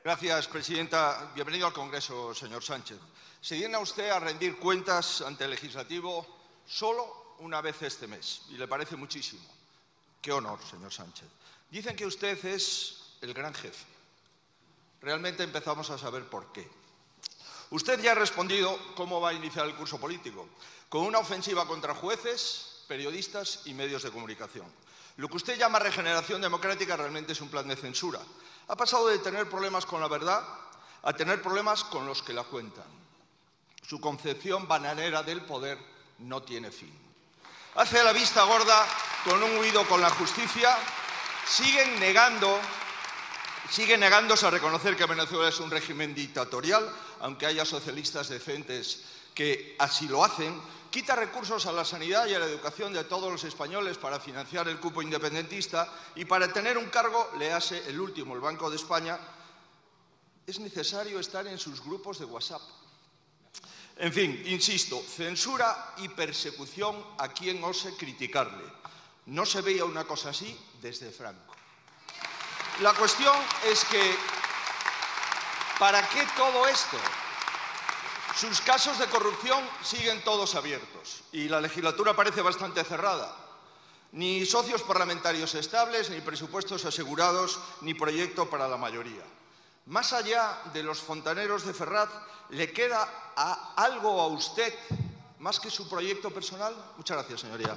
Gracias, presidenta. Bienvenido al Congreso, señor Sánchez. Se digna usted a rendir cuentas ante el Legislativo solo una vez este mes, y le parece muchísimo. Qué honor, señor Sánchez. Dicen que usted es el gran jefe. Realmente empezamos a saber por qué. Usted ya ha respondido cómo va a iniciar el curso político, con una ofensiva contra jueces, periodistas y medios de comunicación. Lo que usted llama regeneración democrática realmente es un plan de censura. Ha pasado de tener problemas con la verdad a tener problemas con los que la cuentan. Su concepción bananera del poder no tiene fin. Hace la vista gorda con un huido con la justicia. Sigue negándose a reconocer que Venezuela es un régimen dictatorial, aunque haya socialistas decentes que así lo hacen. Quita recursos a la sanidad y a la educación de todos los españoles para financiar el cupo independentista y para tener un cargo, léase el último, el Banco de España, es necesario estar en sus grupos de WhatsApp. En fin, insisto, censura y persecución a quien ose criticarle. No se veía una cosa así desde Franco. La cuestión es que, ¿para qué todo esto? Sus casos de corrupción siguen todos abiertos y la legislatura parece bastante cerrada. Ni socios parlamentarios estables, ni presupuestos asegurados, ni proyecto para la mayoría. Más allá de los fontaneros de Ferraz, ¿le queda algo a usted más que su proyecto personal? Muchas gracias, señoría.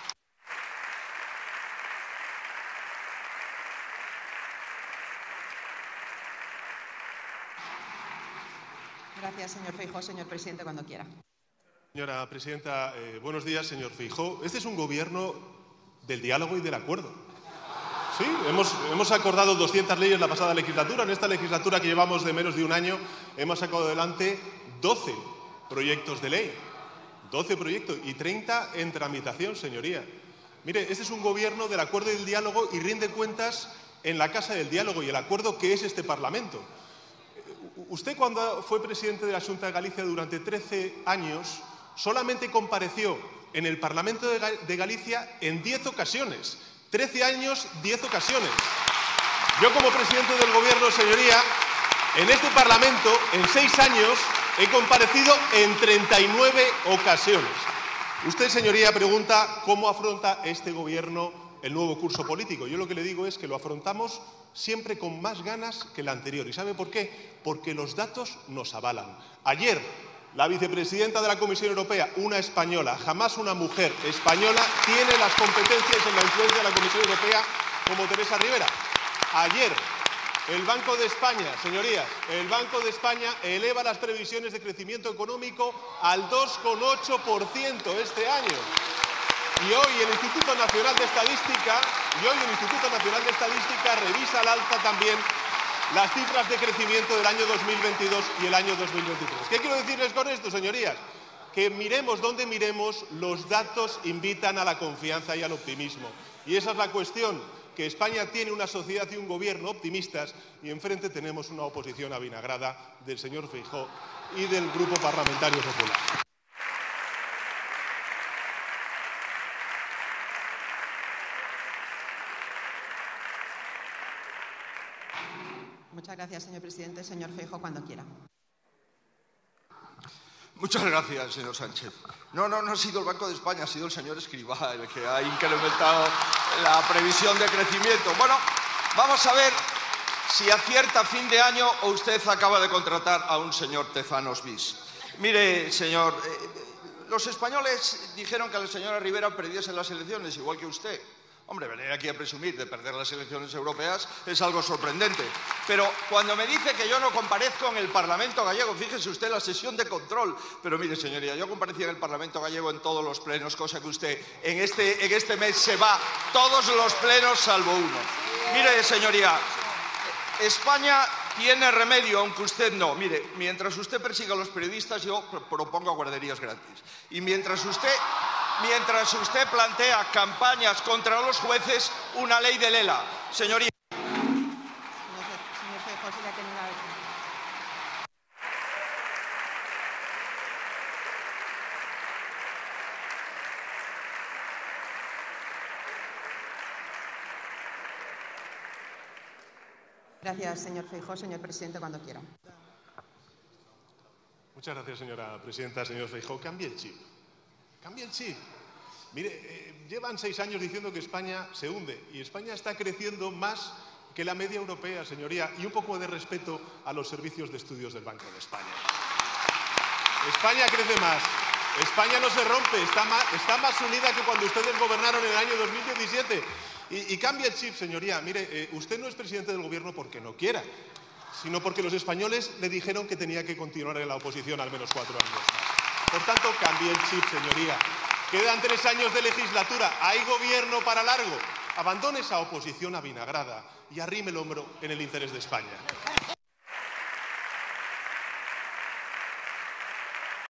Gracias, señor Feijóo. Señor presidente, cuando quiera. Señora presidenta, buenos días, señor Feijóo. Este es un gobierno del diálogo y del acuerdo. Sí, hemos acordado 200 leyes la pasada legislatura. En esta legislatura que llevamos de menos de un año hemos sacado adelante 12 proyectos de ley. 12 proyectos y 30 en tramitación, señoría. Mire, este es un gobierno del acuerdo y del diálogo y rinde cuentas en la Casa del Diálogo y el acuerdo que es este Parlamento. Usted, cuando fue presidente de la Xunta de Galicia durante 13 años, solamente compareció en el Parlamento de Galicia en 10 ocasiones. 13 años, 10 ocasiones. Yo, como presidente del Gobierno, señoría, en este Parlamento, en 6 años, he comparecido en 39 ocasiones. Usted, señoría, pregunta cómo afronta este Gobierno el nuevo curso político. Yo lo que le digo es que lo afrontamos siempre con más ganas que el anterior. ¿Y sabe por qué? Porque los datos nos avalan. Ayer, la vicepresidenta de la Comisión Europea, una española, jamás una mujer española, tiene las competencias en la influencia de la Comisión Europea como Teresa Rivera. Ayer, el Banco de España, señorías, el Banco de España eleva las previsiones de crecimiento económico al 2,8% este año. Y hoy el Instituto Nacional de Estadística revisa al alza también las cifras de crecimiento del año 2022 y el año 2023. ¿Qué quiero decirles con esto, señorías? Que miremos donde miremos, los datos invitan a la confianza y al optimismo. Y esa es la cuestión, que España tiene una sociedad y un gobierno optimistas y enfrente tenemos una oposición avinagrada del señor Feijóo y del Grupo Parlamentario Popular. Muchas gracias, señor presidente. Señor Feijóo, cuando quiera. Muchas gracias, señor Sánchez. No ha sido el Banco de España, ha sido el señor Escrivá el que ha incrementado la previsión de crecimiento. Bueno, vamos a ver si acierta a fin de año o usted acaba de contratar a un señor Tezanos bis. Mire, señor, los españoles dijeron que a la señora Rivera perdiese las elecciones, igual que usted. Hombre, venir aquí a presumir de perder las elecciones europeas es algo sorprendente. Pero cuando me dice que yo no comparezco en el Parlamento gallego, fíjese usted la sesión de control. Pero mire, señoría, yo comparecí en el Parlamento gallego en todos los plenos, cosa que usted en este mes se va todos los plenos salvo uno. Mire, señoría, España tiene remedio, aunque usted no. Mire, mientras usted persiga a los periodistas, yo propongo guarderías gratis. Y mientras usted plantea campañas contra los jueces, una ley del ELA. Señoría. Señor Feijóo, siga teniendo la... Gracias, señor Feijóo. Señor presidente, cuando quiera. Muchas gracias, señora presidenta. Señor Feijóo, cambie el chip. Cambie el chip. Mire, llevan 6 años diciendo que España se hunde y España está creciendo más que la media europea, señoría, y un poco de respeto a los servicios de estudios del Banco de España. España crece más. España no se rompe, está más unida que cuando ustedes gobernaron en el año 2017. Y cambia el chip, señoría. Mire, usted no es presidente del Gobierno porque no quiera, sino porque los españoles le dijeron que tenía que continuar en la oposición al menos 4 años más. Por tanto, cambie el chip, señoría. Quedan 3 años de legislatura, hay gobierno para largo. Abandone esa oposición avinagrada y arrime el hombro en el interés de España.